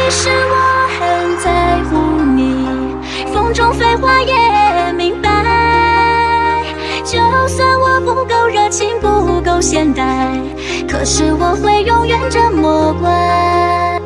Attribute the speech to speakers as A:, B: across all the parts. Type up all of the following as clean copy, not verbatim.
A: 实我很在乎你，风中飞花也明白。就算我不够热情，不够现代，可是我会永远这么乖。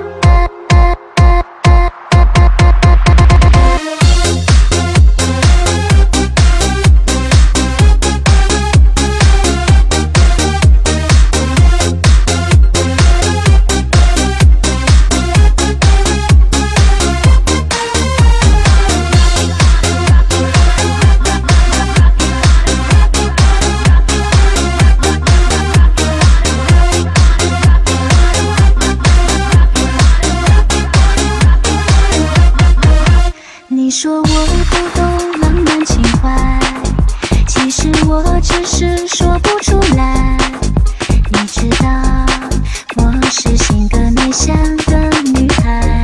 A: 你说我不懂浪漫情怀，其实我只是说不出来。你知道我是性格内向的女孩，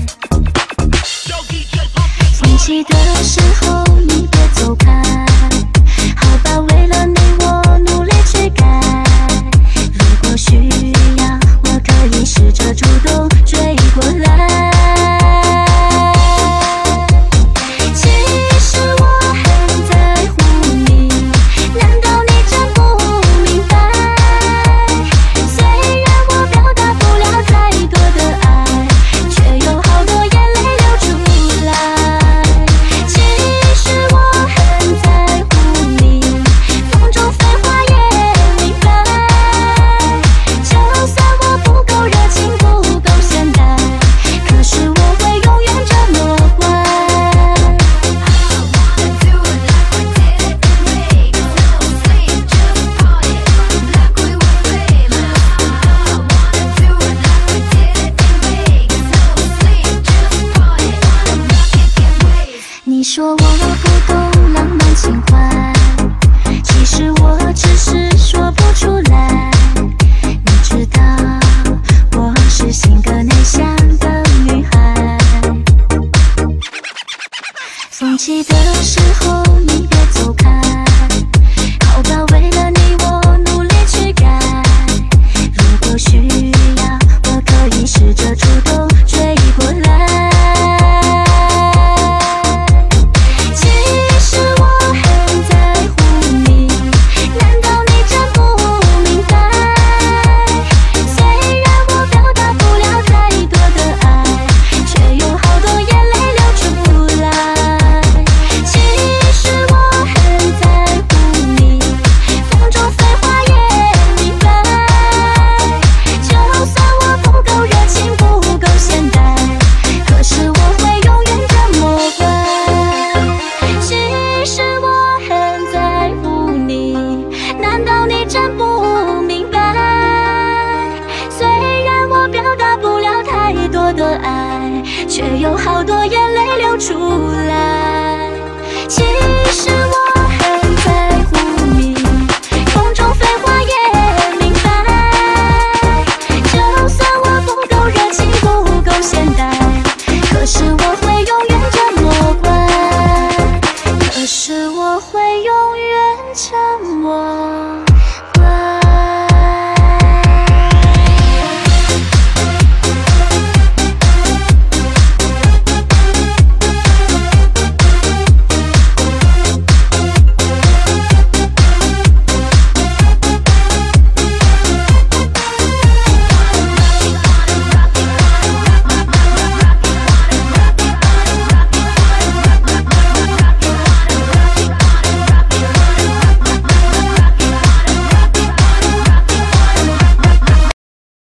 A: 放弃的时候你别走开，好吧，为了你我努力去改。如果需要，我可以试着主动追过来。 你说我不懂浪漫情怀，其实我只是说不出来。你知道我是性格内向的女孩，放弃的时候你别走开，好吧，为了你我努力去改。如果需要，我可以试着主动追过来。 的爱，却有好多眼泪流出来。其实我。